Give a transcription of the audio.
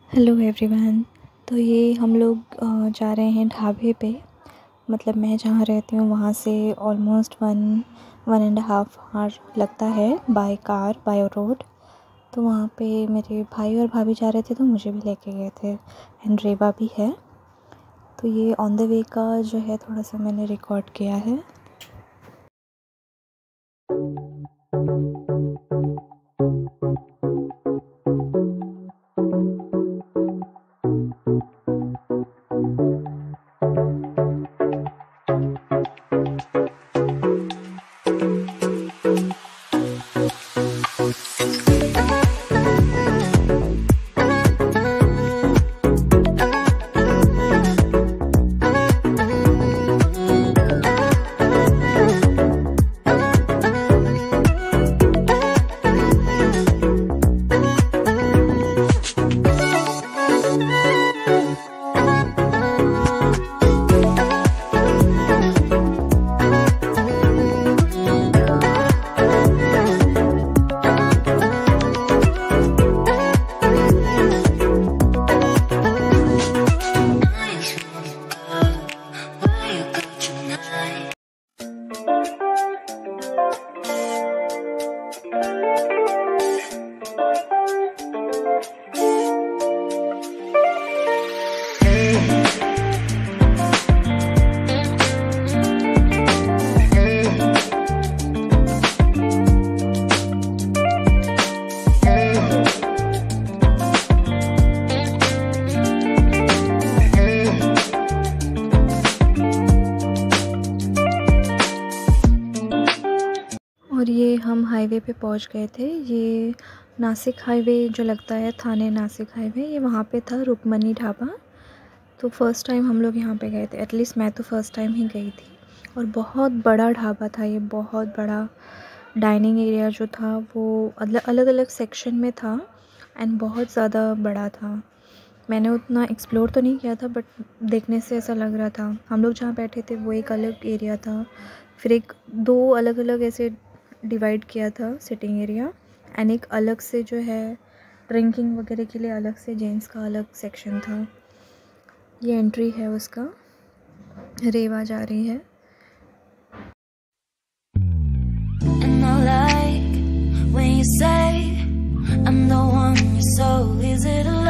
Hello everyone. तो ये हम लोग जा रहे हैं ढाबे पे। मतलब मैं जहाँ रहती हूँ वहाँ से ऑलमोस्ट 1.5 आवर लगता है बाय कार बाय रोड। तो वहाँ पे मेरे भाई और भाभी जा रहे थे तो मुझे भी लेके गए थे एंड रेबा भी है। तो ये ऑन द वे का जो है थोड़ा सा मैंने रिकॉर्ड किया है। और ये हम हाईवे पे पहुंच गए थे। ये नासिक हाईवे जो लगता है, थाने नासिक हाईवे, ये वहाँ पे था रुक्मणी ढाबा। तो फ़र्स्ट टाइम हम लोग यहाँ पे गए थे, एटलीस्ट मैं तो फ़र्स्ट टाइम ही गई थी। और बहुत बड़ा ढाबा था ये, बहुत बड़ा। डाइनिंग एरिया जो था वो अलग अलग सेक्शन में था एंड बहुत ज़्यादा बड़ा था। मैंने उतना एक्सप्लोर तो नहीं किया था बट देखने से ऐसा लग रहा था। हम लोग जहाँ बैठे थे वो एक अलग एरिया था, फिर एक दो अलग अलग ऐसे डिवाइड किया था सिटिंग एरिया, एंड एक अलग से जो है ड्रिंकिंग वगैरह के लिए अलग से जेंट्स का अलग सेक्शन था। ये एंट्री है उसका। रेवा जा रही है। And I like when you say I'm the one you're so easy to love.